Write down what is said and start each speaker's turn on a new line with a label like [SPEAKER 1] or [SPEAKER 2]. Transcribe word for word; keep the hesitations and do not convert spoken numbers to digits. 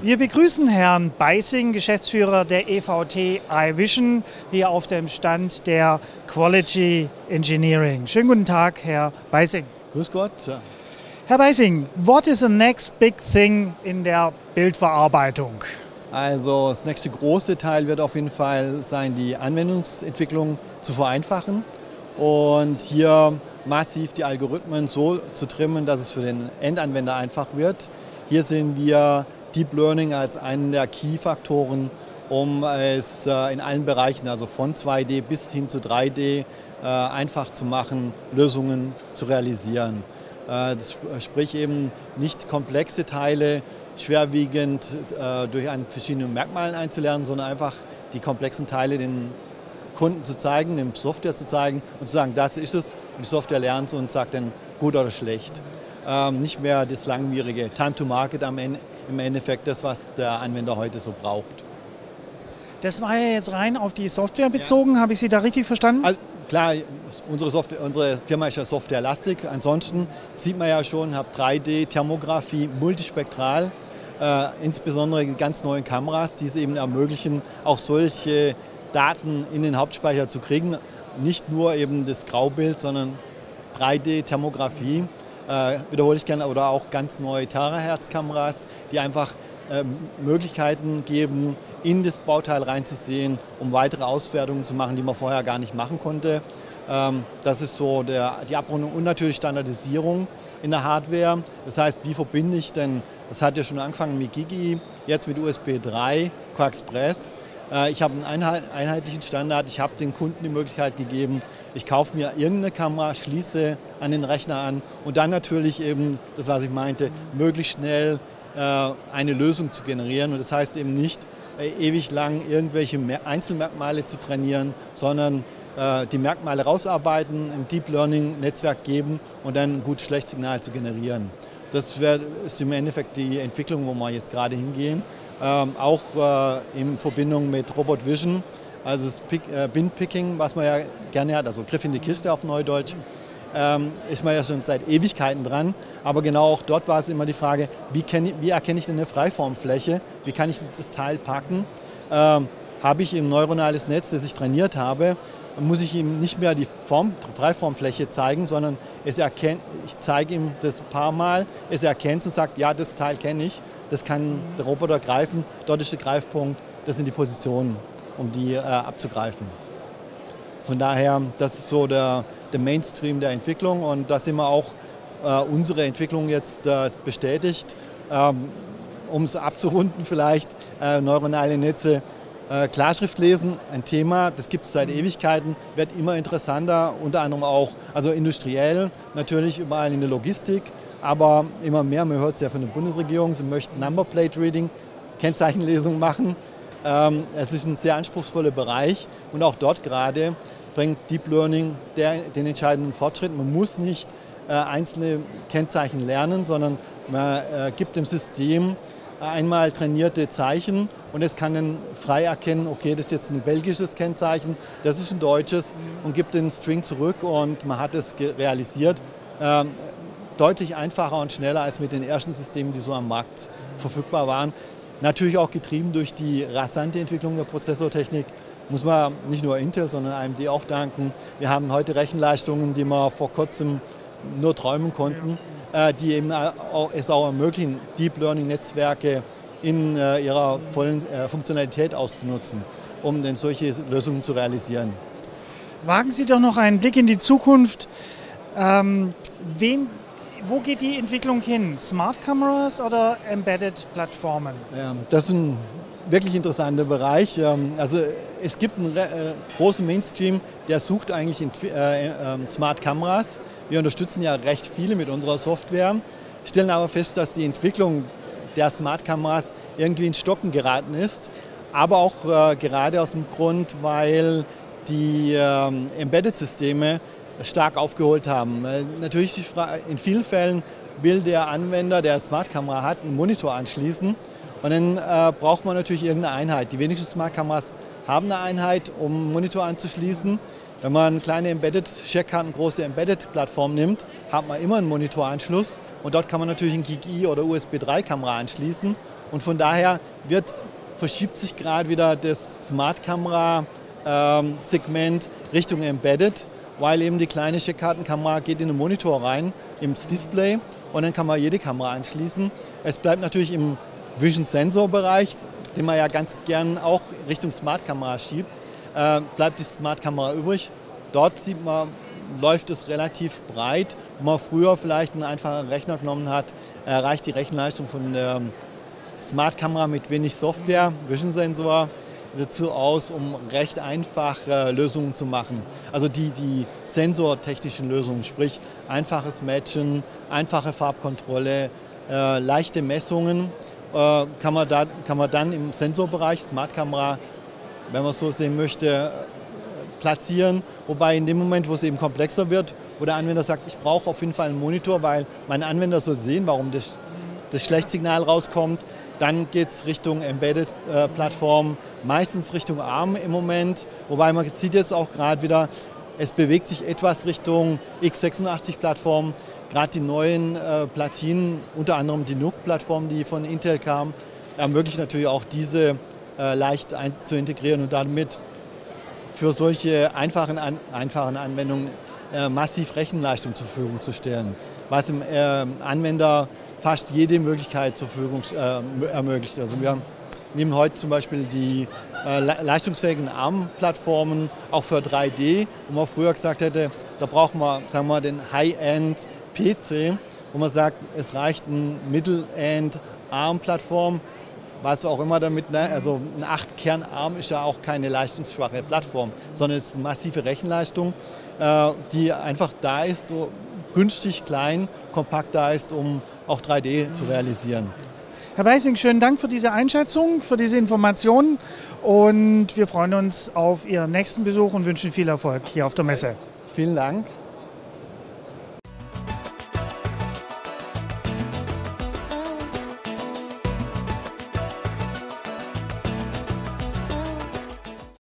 [SPEAKER 1] Wir begrüßen Herrn Beising, Geschäftsführer der E V T iVision, hier auf dem Stand der Quality Engineering. Schönen guten Tag, Herr Beising.
[SPEAKER 2] Grüß Gott.
[SPEAKER 1] Herr Beising, what is the next big thing in der Bildverarbeitung?
[SPEAKER 2] Also das nächste große Teil wird auf jeden Fall sein, die Anwendungsentwicklung zu vereinfachen und hier massiv die Algorithmen so zu trimmen, dass es für den Endanwender einfach wird. Hier sehen wir Deep Learning als einen der Key-Faktoren, um es in allen Bereichen, also von zwei D bis hin zu drei D, einfach zu machen, Lösungen zu realisieren. Das sprich eben nicht komplexe Teile schwerwiegend durch an verschiedenen Merkmalen einzulernen, sondern einfach die komplexen Teile den Kunden zu zeigen, dem Software zu zeigen und zu sagen, das ist es, und die Software lernt es und sagt dann gut oder schlecht. Ähm, nicht mehr das langwierige Time to Market am Ende, im Endeffekt das, was der Anwender heute so braucht.
[SPEAKER 1] Das war ja jetzt rein auf die Software bezogen, ja. Habe ich Sie da richtig verstanden?
[SPEAKER 2] Also, klar, unsere, Software, unsere Firma ist ja softwarelastig, ansonsten sieht man ja schon, habe drei D, Thermografie, multispektral, äh, insbesondere ganz neue Kameras, die es eben ermöglichen, auch solche Daten in den Hauptspeicher zu kriegen, nicht nur eben das Graubild, sondern drei D, Thermografie. Äh, wiederhole ich gerne, oder auch ganz neue Terahertz-Kameras, die einfach äh, Möglichkeiten geben, in das Bauteil reinzusehen, um weitere Auswertungen zu machen, die man vorher gar nicht machen konnte. Ähm, das ist so der, die Abrundung und natürlich Standardisierung in der Hardware. Das heißt, wie verbinde ich denn, das hat ja schon angefangen mit Gigi, jetzt mit U S B drei, QuaXpress. Äh, ich habe einen einheitlichen Standard, ich habe den Kunden die Möglichkeit gegeben, ich kaufe mir irgendeine Kamera, schließe an den Rechner an und dann natürlich eben, das was ich meinte, möglichst schnell äh, eine Lösung zu generieren. Und das heißt eben nicht äh, ewig lang irgendwelche Einzelmerkmale zu trainieren, sondern äh, die Merkmale rausarbeiten, im Deep Learning Netzwerk geben und dann ein gut-schlecht-Signal zu generieren. Das wär, ist im Endeffekt die Entwicklung, wo wir jetzt gerade hingehen. Ähm, auch äh, in Verbindung mit Robot Vision. Also das Pick, äh, Bin-Picking, was man ja gerne hat, also Griff in die Kiste auf Neudeutsch, ähm, ist man ja schon seit Ewigkeiten dran. Aber genau auch dort war es immer die Frage, wie, ich, wie erkenne ich denn eine Freiformfläche? Wie kann ich das Teil packen? Ähm, habe ich ein neuronales Netz, das ich trainiert habe, muss ich ihm nicht mehr die Form, Freiformfläche zeigen, sondern es erkennt, ich zeige ihm das ein paar Mal, es erkennt und sagt, ja, das Teil kenne ich, das kann der Roboter greifen, dort ist der Greifpunkt, das sind die Positionen, um die äh, abzugreifen. Von daher, das ist so der, der Mainstream der Entwicklung und da sind wir auch äh, unsere Entwicklung jetzt äh, bestätigt. Ähm, um es abzurunden vielleicht, äh, neuronale Netze, äh, Klarschrift lesen, ein Thema, das gibt es seit Ewigkeiten, wird immer interessanter, unter anderem auch, also industriell, natürlich überall in der Logistik, aber immer mehr, man hört es ja von der Bundesregierung, sie möchten Number Plate Reading, Kennzeichenlesung machen. Es ist ein sehr anspruchsvoller Bereich und auch dort gerade bringt Deep Learning der, den entscheidenden Fortschritt. Man muss nicht äh, einzelne Kennzeichen lernen, sondern man äh, gibt dem System einmal trainierte Zeichen und es kann dann frei erkennen, okay, das ist jetzt ein belgisches Kennzeichen, das ist ein deutsches und gibt den String zurück und man hat es realisiert. Ähm, deutlich einfacher und schneller als mit den ersten Systemen, die so am Markt verfügbar waren. Natürlich auch getrieben durch die rasante Entwicklung der Prozessortechnik, muss man nicht nur Intel, sondern A M D auch danken. Wir haben heute Rechenleistungen, die wir vor kurzem nur träumen konnten, äh, die eben auch, es auch ermöglichen, Deep Learning Netzwerke in äh, ihrer vollen äh, Funktionalität auszunutzen, um dann solche Lösungen zu realisieren.
[SPEAKER 1] Wagen Sie doch noch einen Blick in die Zukunft. Ähm, wem Wo geht die Entwicklung hin? Smart Cameras oder Embedded Plattformen?
[SPEAKER 2] Ja, das ist ein wirklich interessanter Bereich. Also es gibt einen großen Mainstream, der sucht eigentlich Smart Cameras. Wir unterstützen ja recht viele mit unserer Software, stellen aber fest, dass die Entwicklung der Smart Cameras irgendwie ins Stocken geraten ist. Aber auch gerade aus dem Grund, weil die Embedded-Systeme stark aufgeholt haben. Natürlich in vielen Fällen will der Anwender, der eine Smart-Kamera hat, einen Monitor anschließen und dann äh, braucht man natürlich irgendeine Einheit. Die wenigsten Smart-Kameras haben eine Einheit, um einen Monitor anzuschließen. Wenn man eine kleine Embedded-Sharekarten, eine große Embedded-Plattform nimmt, hat man immer einen Monitoranschluss und dort kann man natürlich einen G I G I oder U S B drei Kamera anschließen Und von daher wird, verschiebt sich gerade wieder das Smart-Kamera-Segment Richtung Embedded, weil eben die kleine Checkkartenkamera geht in den Monitor rein, ins Display, und dann kann man jede Kamera anschließen. Es bleibt natürlich im Vision-Sensor-Bereich, den man ja ganz gern auch Richtung Smart-Kamera schiebt, äh, bleibt die Smart-Kamera übrig. Dort sieht man, läuft es relativ breit, wo man früher vielleicht einen einfachen Rechner genommen hat, erreicht die Rechenleistung von der Smart-Kamera mit wenig Software, Vision-Sensor, dazu aus, um recht einfache Lösungen zu machen. Also die, die sensortechnischen Lösungen, sprich einfaches Matchen, einfache Farbkontrolle, äh, leichte Messungen, äh, kann man da, kann man dann im Sensorbereich, Smart-Kamera, wenn man es so sehen möchte, platzieren. Wobei in dem Moment, wo es eben komplexer wird, wo der Anwender sagt, ich brauche auf jeden Fall einen Monitor, weil mein Anwender soll sehen, warum das, das Schlechtsignal rauskommt, dann geht es Richtung Embedded-Plattform, meistens Richtung ARM im Moment. Wobei man sieht jetzt auch gerade wieder, es bewegt sich etwas Richtung x sechsundachtzig-Plattform. Gerade die neuen äh, Platinen, unter anderem die N U C-Plattform, die von Intel kam, ermöglicht natürlich auch diese äh, leicht ein zu integrieren und damit für solche einfachen, an, einfachen Anwendungen äh, massiv Rechenleistung zur Verfügung zu stellen, was dem äh, Anwender fast jede Möglichkeit zur Verfügung äh, ermöglicht. Also wir nehmen heute zum Beispiel die äh, leistungsfähigen ARM-Plattformen auch für drei D, wo man früher gesagt hätte, da braucht man, sagen wir mal, den High-End-P C, wo man sagt, es reicht eine Middle-End-ARM-Plattform, was auch immer damit, ne? Also ein acht Kern ARM ist ja auch keine leistungsschwache Plattform, sondern es ist eine massive Rechenleistung, äh, die einfach da ist, so günstig, klein, kompakt da ist, um auch drei D zu realisieren.
[SPEAKER 1] Herr Beising, schönen Dank für diese Einschätzung, für diese Informationen, und wir freuen uns auf Ihren nächsten Besuch und wünschen viel Erfolg hier auf der Messe.
[SPEAKER 2] Vielen Dank.